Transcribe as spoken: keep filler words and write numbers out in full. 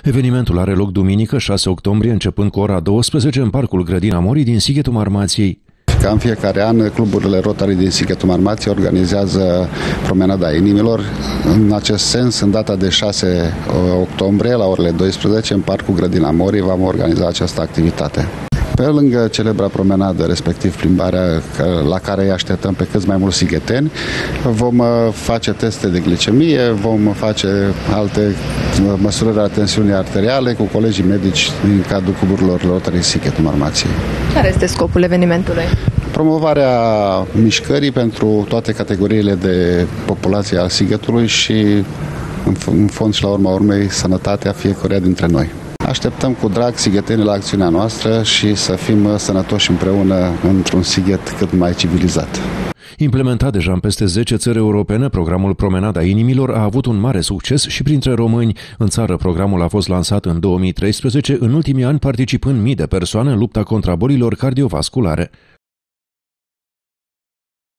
Evenimentul are loc duminică, șase octombrie, începând cu ora douăsprezece în Parcul Grădina Morii din Sighetul Marmației. Ca în fiecare an, cluburile Rotary din Sighetul Marmației organizează Promenada Inimilor. În acest sens, în data de șase octombrie, la orele douăsprezece, în Parcul Grădina Morii, vom organiza această activitate. Pe lângă celebra promenadă, respectiv plimbarea la care îi așteptăm pe cât mai mulți sigheteni, vom face teste de glicemie, vom face alte măsurări a tensiunii arteriale cu colegii medici din cadrul cluburilor Rotary Sighetul Marmației. Care este scopul evenimentului? Promovarea mișcării pentru toate categoriile de populație a Sighetului și, în fond și la urma urmei, sănătatea fiecăruia dintre noi. Așteptăm cu drag sighetenii la acțiunea noastră și să fim sănătoși împreună într-un Sighet cât mai civilizat. Implementat deja în peste zece țări europene, programul Promenada Inimilor a avut un mare succes și printre români. În țară, programul a fost lansat în două mii treisprezece, în ultimii ani participând mii de persoane în lupta contra bolilor cardiovasculare.